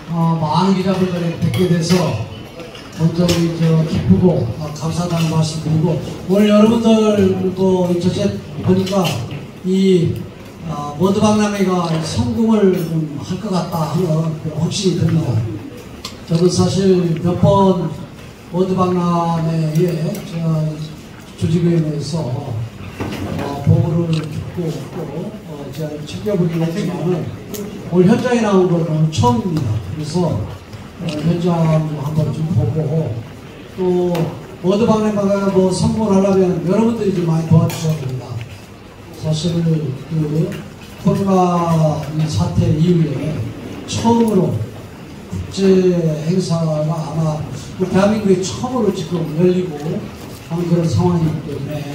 많은 기자분들에게 뵙게 돼서 먼저 기쁘고 감사하다는 말씀 드리고, 오늘 여러분들도 저제 보니까 이 워드박람회가 성공을 좀 할 것 같다 하는 확신이 듭니다. 저는 사실 몇 번 워드박람회에 조직위원회에서 보고를 듣고 제가 챙겨보긴 했지만은 오늘 현장에 나온 건 처음입니다. 그래서 현장도 한번 좀 보고, 또 워드박람회가 성공을 하려면 여러분들이 좀 많이 도와주셔야 됩니다. 사실 그 코로나 이 사태 이후에 처음으로 국제 행사가 아마 대한민국에 처음으로 지금 열리고 하는 그런 상황이기 때문에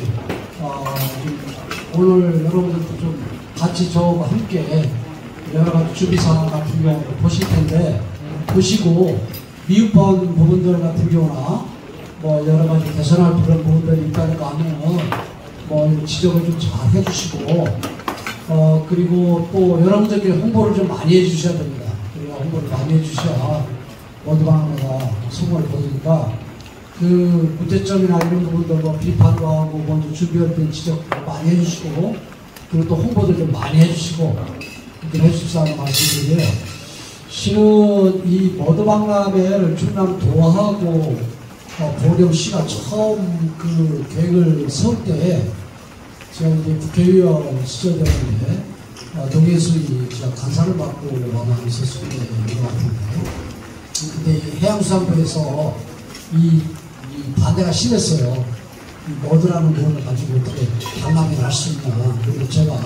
오늘 여러분들도 좀 같이 저와 함께 여러 가지 준비 상황 같은 경우를 보실 텐데, 보시고 미흡한 부분들 같은 경우나 여러 가지 개선할 그런 부분들이 있다고 하면 지적을 좀 잘 해주시고, 그리고 또 여러분들께 홍보를 좀 많이 해주셔야 됩니다. 그리고 홍보를 많이 해주셔야 워드박람회가 성공을 거두니까 그 문제점이나 이런 부분들 비판도 하고 먼저 준비할 때 지적 많이 해주시고, 그리고 또 홍보도 좀 많이 해주시고 그렇게 해주십사는 말씀드려요. 실은 이 워드박람회를 충남 도하고 보령시가 처음 그 계획을 세울 때 제가 이제 국회의원 시절 때문에 동해수이 제가 간사를 맡고 아마 있었을 때인 것 같은데, 근데 해양수산부에서 이 반대가 심했어요. 이 워드라는 부분을 가지고 어떻게 박람회를 할 수 있냐. 그리고 제가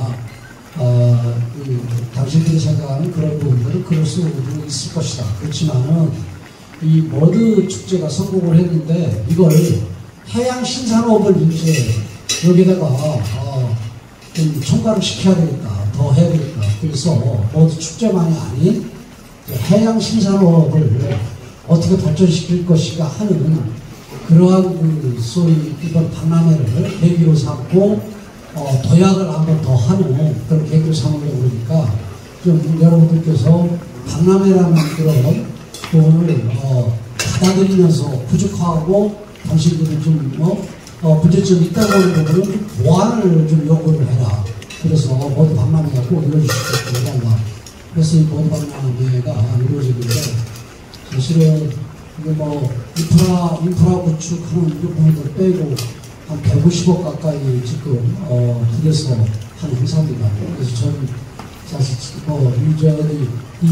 당신들이 생각하는 그런 부분들은 그럴 수 있을 것이다. 그렇지만은 이 워드 축제가 성공을 했는데 이걸 해양 신산업을 이제 여기다가 좀 총괄을 시켜야 되겠다. 더 해야 되겠다. 그래서 워드 축제만이 아닌 해양 신산업을 어떻게 발전시킬 것인가 하는 그러한 소위 이번 박람회를 계기로 삼고 도약을 한번 더 하는 그런 계기로 삼으려고 그러니까 좀 여러분들께서 박람회라는 그런 부분을 받아들이면서 부족하고 당신들이 좀 문제점이 있다고 하는 부분을 좀 보완을 좀 요구를 해라. 그래서 모두 박람회가 꼭 이루어질 수 있도록 해달라. 그래서 이 모두 박람회가 이루어지는데, 사실은 이게 인프라 구축하는 이 부분들 빼고 한 150억 가까이 지금 들여서 한 행사입니다. 그래서 저는 사실 이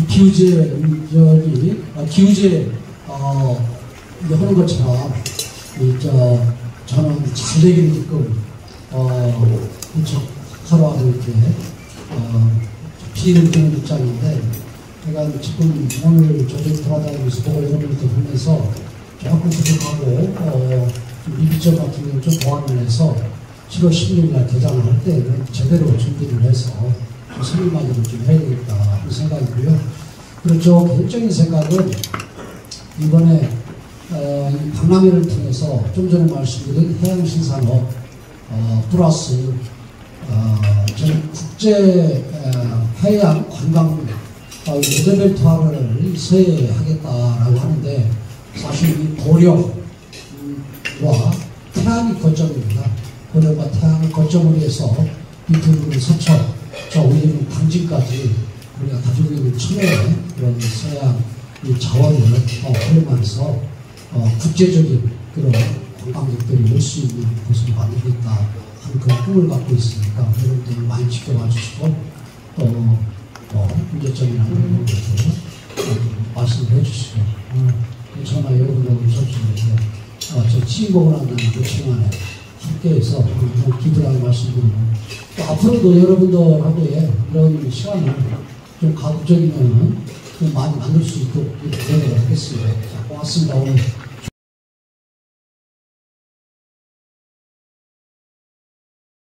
기우제 하는 것처럼 저는 잘 되기를 지금 하루하루 이렇게 피해를 드는 입장인데, 제가 지금 오늘 저녁 돌아다니면서 보고 여러분들 보면서 조금 부족하고 미비점 같은 경우는 좀 보완을 해서 7월 16일날 개장을 할 때는 제대로 준비를 해서 손님만으로 좀 해야 되겠다 하는 생각이고요. 그리고 개인적인 생각은 이번에 이 박람회를 통해서 좀 전에 말씀드린 해양신산업 플러스 저는 국제 해양 관광 모델벨트화를 세하겠다라고 하는데, 사실 이 보령과 태안이 거점입니다. 보령과 태안을 거점으로 해서 이두분 서천, 우리는 당진까지 우리가 가지고 있는 천혜의 그런 서양 이 자원을 활용해서 국제적인 그런 관광객들이 올 수 있는 곳을 만들겠다 하는 그런 꿈을 갖고 있으니까 여러분들 많이 지켜봐 주시고, 또 문제점이나 이런 것도 말씀을 해주시고, 저나 여러분들 저쪽에서 저 친구를 한다는 그 시간에 함께해서 기도라는 말씀드리고, 또 앞으로도 여러분들하고의 이런 시간을 좀 가급적이면 좀 많이 만들 수 있도록 노력을 하겠습니다. 고맙습니다. 오늘